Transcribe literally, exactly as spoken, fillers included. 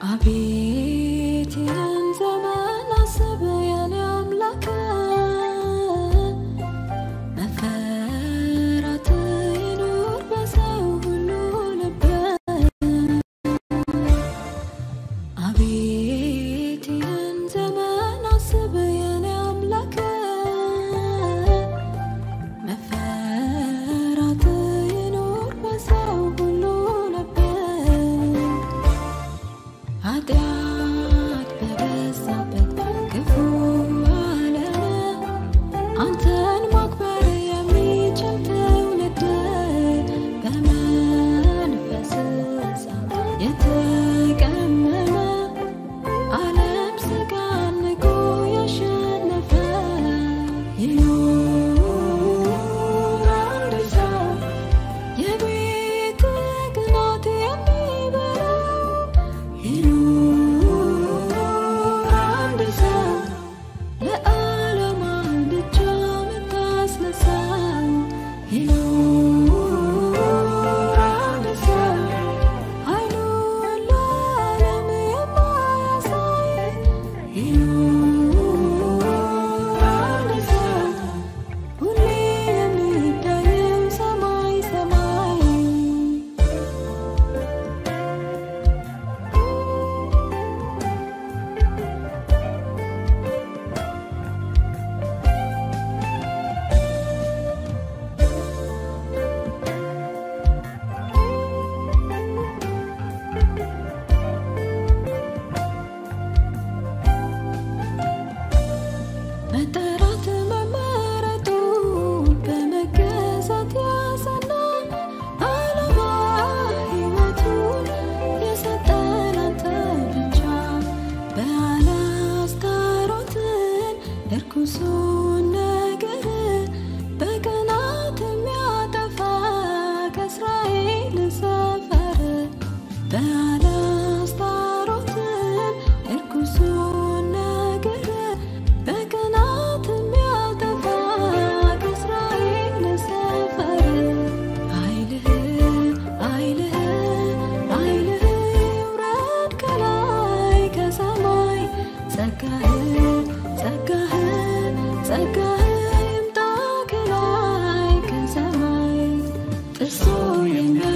አቤት ይህን ዘመን አስብ የኔ አምላክ መፈራት ይኑር በሰው ሁሉ ልብ አቤት ይህን ዘመን አስብ የኔ አምላክ መፈራት ይኑር በሰው ሁሉ ልብ ኃጢአት በበዛበት ክፉ ዓለም አንተን ማክበር የሚችል ትውልድ በመንፈስ እሳት የተቀመመ ዓለም ሥጋን ንቆ ያሸነፈ ይኑር አንድ ሰው የቤት ቅናት የሚበላው ይኑር አንድ ሰው ለዓለም ብቻ የምታስነሳው ይኑር አንድ ሰው ኃይሉን ለዓለም የማያሳይ ይኑር አንድ ሰው ሁሌ የሚታየው ሰማይ ሰማይ መጠራት መመረጡ በመገዛት ያጸና ዓላማ ሕይወቱን የሰጠን አንተ ብቻ ባላስታሮትን እርኩሱን ነገር በቅናት የሚያጠፋ ከእስራኤል ሰፈር ባላስታሮትን እርኩሱን ነገር በቅናት የሚያጠፋ ከእስራኤል ሰፈር ኃይልህ ኃይልህ ኃይልህ ይውረድ ከላይ ከሰማይ ጸጋህ ጸጋህ ጸጋህ ይምጣ ከላይ ከሰማይ ጥርሱ የሚያ